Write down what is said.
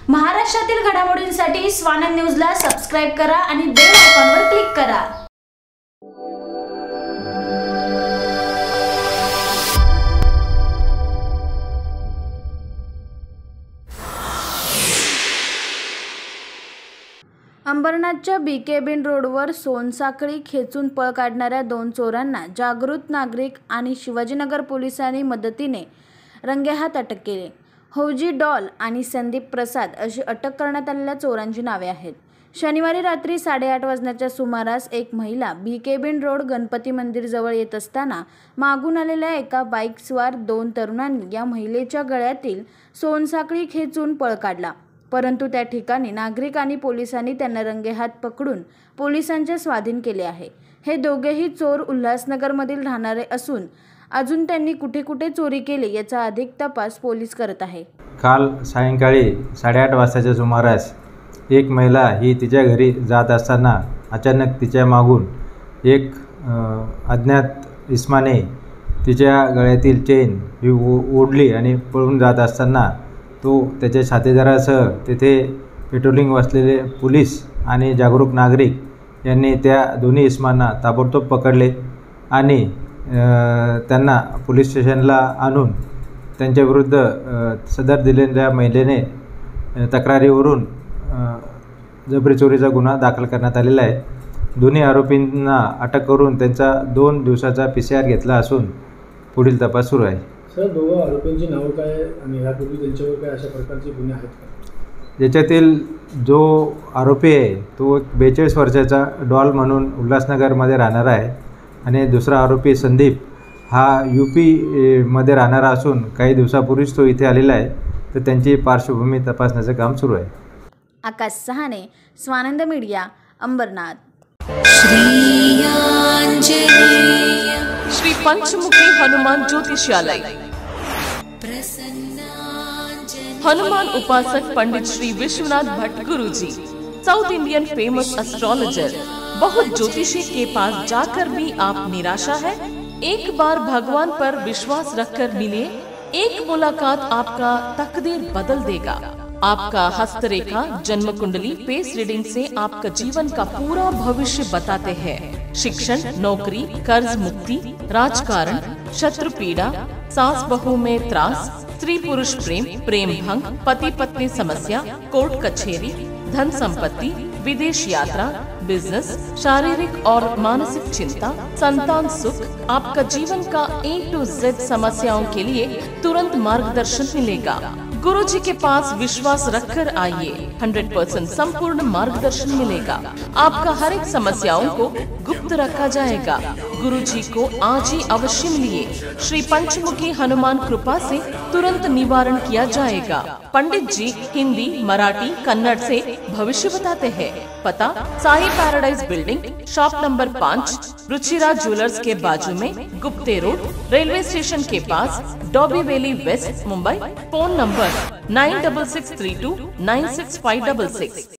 महाराष्ट्रातील घडामोडींसाठी स्वानंद न्यूजला सबस्क्राइब करा आणि बेल आयकॉनवर क्लिक करा। अंबरनाथच्या बीके बिन रोडवर सोनसाखळी खेचून पळ काढणाऱ्या 2 चोरांना जागृत नागरिक आणि शिवाजीनगर पोलिसांनी मदतीने रंगेहात अटक केली। हौजी डॉल आणि संदीप प्रसाद अशी अटक करण्यात आलेल्या चोरांची नावे आहेत। शनिवारी रात्री 8:30 वाजण्याच्या सुमारास एक महिला बीके बिन रोड गणपती मंदिर जवळ येत असताना मागून आलेल्या एका बाईकस्वार 2 तरुणांनी या महिलेच्या गळ्यातील सोनसाखळी खेचून पळ काढला, परंतु त्या ठिकाणी नागरिक आणि पोलिसांनी त्यांना रंगेहात पकडून पोलिसांच्या स्वाधीन केले आहे। हे दोघेही चोर उल्हासनगरमधील राहणारे असून अजून त्यांनी कुठे कुठे चोरी केली याचा अधिक तपास पोलीस करत आहे। काल सायंकाळी 8:30 वाजताच्या सुमारास एक महिला ही तिच्या घरी जात असताना अचानक तिच्या मागून एक अज्ञात इसमाने तिच्या गळ्यातील चेन ही ओढली आणि पळून जात असताना तो त्याच्या साथीदारासह तेथे पेट्रोलिंग बसलेले पोलीस आणि जागरूक नागरिक यांनी त्या दोन्ही इसमांना ताबडतोब पकडले आणि त्यांना पोलीस स्टेशनला आणून त्यांच्याविरुद्ध सदर दिलेल्या महिलेने तक्रारीवरून जबरी चोरीचा गुन्हा दाखल करण्यात आलेला आहे। दोन्ही आरोपींना अटक करून त्यांचा 2 दिवसाचा PCR घेतला असून पुढील तपास सुरू आहे। सर, दोघं आरोपींची नावं काय आणि यापूर्वी त्यांच्यावर काय अशा प्रकारचे गुन्हे आहेत का? याच्यातील जो आरोपी आहे तो 42 वर्षाचा डॉल म्हणून उल्हासनगरमध्ये राहणारा आहे आणि दुसरा आरोपी संदीप हा UP मध्ये राहणारा असून काही दिवसापूर्वीच तो इथे आलेला आहे, तर त्यांची पार्श्वभूमी तपासण्याचं काम सुरू आहे। आकाश सहाने, स्वानंद मीडिया, अंबरनाथ। श्री पंचमुखी हनुमान ज्योतिषालय, हनुमान उपासक पंडित श्री विश्वनाथ भट्ट गुरुजी, साउथ इंडियन फेमस एस्ट्रोलॉजर। बहुत ज्योतिषी के पास जाकर भी आप निराशा है? एक बार भगवान पर विश्वास रखकर मिले, एक मुलाकात आपका तकदीर बदल देगा। आपका हस्तरेखा, जन्म कुंडली, फेस रीडिंग से आपका जीवन का पूरा भविष्य बताते हैं। शिक्षण, नौकरी, कर्ज मुक्ति, राजकारण, शत्रु पीड़ा, सास बहू में त्रास, स्त्री पुरुष प्रेम, प्रेम भंग, पति पत्नी समस्या, कोर्ट कचहरी, धन संपत्ति, विदेश यात्रा, बिजनेस, शारीरिक और मानसिक चिंता, संतान सुख, आपका जीवन का A to Z समस्याओं के लिए तुरंत मार्गदर्शन मिलेगा। गुरुजी के पास विश्वास रखकर आइए, 100% संपूर्ण मार्गदर्शन मिलेगा। आपका हर एक समस्याओं को गुप्त रखा जाएगा। गुरुजी को आज ही अवश्य मिलिए। श्री पंचमुखी हनुमान कृपा से तुरंत निवारण किया जाएगा। पंडित जी हिंदी, मराठी, कन्नड़ से भविष्य बताते हैं। पता Sai paradise building, shop number 5, Ruchira jewellers के बाजू में, गुप्ते रोड, रेलवे स्टेशन के पास, Dombivli west, Mumbai. Phone number 9663296566।